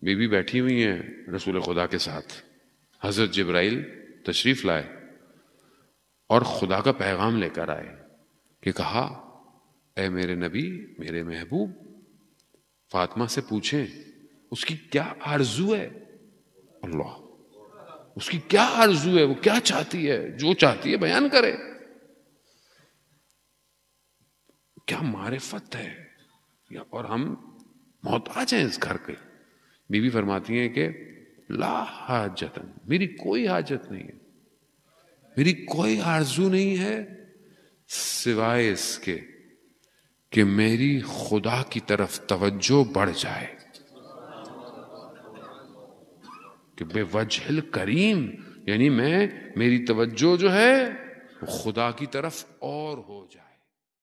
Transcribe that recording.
बीवी बैठी हुई हैं रसूल खुदा के साथ, हजरत जिब्राइल तशरीफ लाए और खुदा का पैगाम लेकर आए कि कहा, ए मेरे नबी, मेरे महबूब, फातिमा से पूछें उसकी क्या आरजू है। अल्लाह, उसकी क्या आरजू है, वो क्या चाहती है, जो चाहती है बयान करे। क्या मारिफत है। और हम मोहताज हैं इस घर के। बीवी फरमाती हैं कि ला हाजतन, मेरी कोई हाजत नहीं है, मेरी कोई आरजू नहीं है सिवाय इसके कि मेरी खुदा की तरफ तवज्जो बढ़ जाए, कि बेवजहिल करीम, यानी मेरी तवज्जो जो है वो खुदा की तरफ और हो जाए।